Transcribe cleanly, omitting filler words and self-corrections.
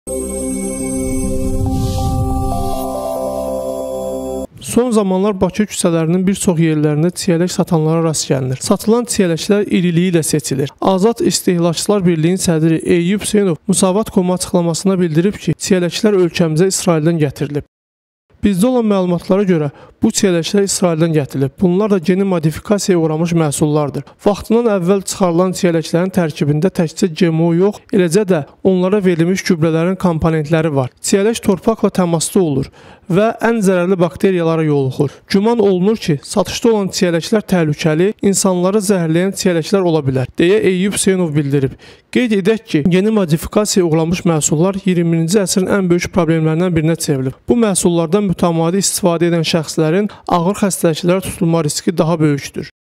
Son zamanlar Bakı küçələrinin bir çox yerlərində çiyələk satanlara rast gəlinir. Satılan çiyələklər iriliyi ilə seçilir. Azad İstehlakçılar Birliyinin sədri Eyyub Hüseynov Musavat.com açıqlamasında bildirib ki, çiyələklər ölkəmizə İsraildən gətirilib. Bizdə olan məlumatlara görə bu çiyələklər İsraildən gətirilib. Bunlar da geni modifikasiyaya uğramış məhsullardır. Vaxtından əvvəl çıxarılan çiyələklərin tərkibində təkcə GMO yox, eləcə də onlara verilmiş gübrələrin komponentləri var. Çiyələk torpaqla təmasda olur və ən zərərli bakteriyalara yoluxur. Güman olunur ki, satışda olan çiyələklər təhlükəli, insanları zəhərləyən çiyələklər ola bilər, deyə Eyyub Hüseynov bildirib. Qeyd edək ki, geni modifikasiyaya uğramış məhsullar 20-ci əsrin ən böyük problemlərindən birinə çevrilib. Bu məhsullardan mütəmadi istifadə edən şəxslərin ağır xəstəliklərə tutulma riski daha böyükdür.